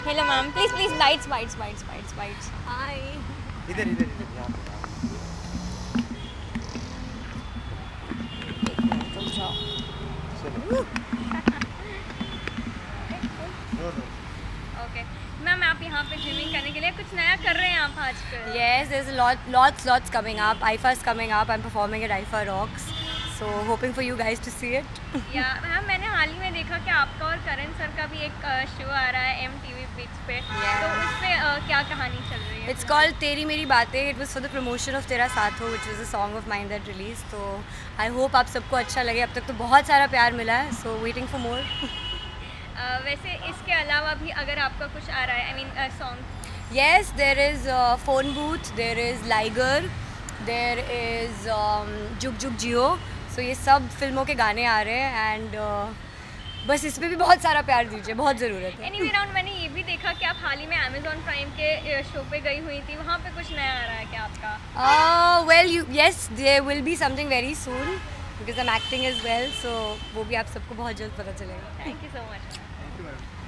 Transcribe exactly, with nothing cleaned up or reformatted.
Hello ma'am, please please bytes bytes bytes bytes bytes. Hi. इधर इधर इधर यहाँ तुम जाओ। ओके मैम, आप यहाँ पे जिमिंग करने के लिए कुछ नया कर रहे हैं आप आजकल? Yes, there's a lot, lots, lots coming up. I F A is coming up. I'm performing at I F A Rocks. So hoping for you guys to see it. या मैम, मैंने हाल ही में देखा कि आपका और करण सर का भी एक शो आ रहा है एम टी वी पिक्स पे। Yeah. तो उस पे uh, क्या कहानी चल रही है? It's called तेरी मेरी बातें. It was for the promotion of तेरा साथ हो, which was a song of mine that released. तो I hope आप सबको अच्छा लगे. अब तक तो बहुत सारा प्यार मिला है. So waiting for more. uh, वैसे इसके अलावा भी अगर आपका कुछ आ रहा है, I mean song? Yes, there is uh, Phone Booth. There is Liger. There is um, Jug Jug Jio. So ये सब फिल्मों के गाने आ रहे हैं एंड uh, बस इसमें भी बहुत सारा प्यार दीजिए, बहुत ज़रूरत है। एनीवे राउंड, मैंने ये भी देखा कि आप हाल ही में अमेजोन प्राइम के शो पे गई हुई थी, वहाँ पे कुछ नया आ रहा है क्या आपका? Uh, well, you, yes, there will be something very soon because I'm acting as well. So वो भी आप सबको बहुत जल्द पता चलेगा। Thank you so much. Thank you, madam.